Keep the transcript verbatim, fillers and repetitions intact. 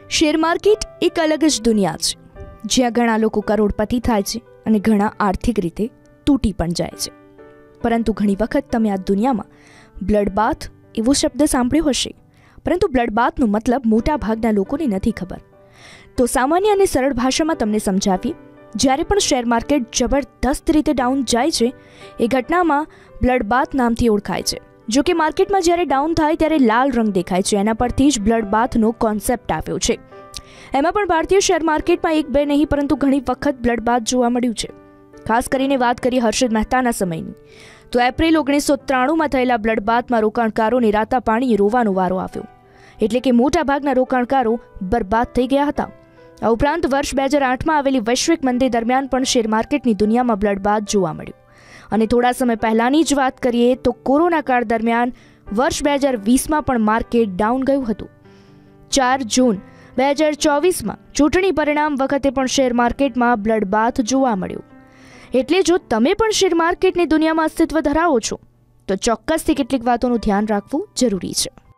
Share market એક અલગ જ દુનિયા છે, જ્યાં ઘણા લોકો કરોડપતિ થાય છે અને ઘણા આર્થિક રીતે તૂટી પણ જાય છે. પરંતુ ઘણી વખત તમે આ દુનિયામાં બ્લડ બાથ એવો શબ્દ સાંભળ્યો હશે, પરંતુ બ્લડ બાથનો મતલબ મોટા ભાગના લોકોને નથી ખબર. તો સામાન્ય અને સરળ ભાષામાં તમને સમજાવીએ. જ્યારે પણ શેર માર્કેટ જબરદસ્ત રીતે ડાઉન જાય છે, એ ઘટનામાં બ્લડ બાથ નામથી ઓળખાય છે. જો કે માર્કેટમાં જ્યારે ડાઉન થાય ત્યારે લાલ રંગ દેખાય છે, એના પરથી જ બ્લડ બાથનો કોન્સેપ્ટ આવ્યો છે. એમાં પણ ભારતીય શેર માર્કેટમાં એક બે નહીં પરંતુ ઘણી વખત બ્લડ બાથ જોવા મળ્યું છે. ખાસ કરીને વાત કરીએ હર્ષદ મહેતાના સમયની, તો એપ્રિલ ઓગણીસો ત્રાણુંમાં થયેલા બ્લડ બાથમાં રોકાણકારોને રાતા પાણીએ રોવાનો વારો આવ્યો. એટલે કે મોટાભાગના રોકાણકારો બરબાદ થઈ ગયા હતા. આ ઉપરાંત વર્ષ બે હજાર આઠમાં આવેલી વૈશ્વિક મંદી દરમિયાન પણ શેર માર્કેટની દુનિયામાં બ્લડ બાથ જોવા મળ્યું. અને થોડા સમય પહેલાંની જ વાત કરીએ તો કોરોના કાળ દરમિયાન વર્ષ બે હજાર વીસમાં પણ માર્કેટ ડાઉન ગયું હતું. ચાર જૂન બે હજાર ચોવીસમાં ચૂંટણી પરિણામ વખતે પણ શેર માર્કેટમાં બ્લડ બાથ જોવા મળ્યું. એટલે જો તમે પણ શેર માર્કેટની દુનિયામાં અસ્તિત્વ ધરાવો છો તો ચોક્કસથી કેટલીક વાતોનું ધ્યાન રાખવું જરૂરી છે.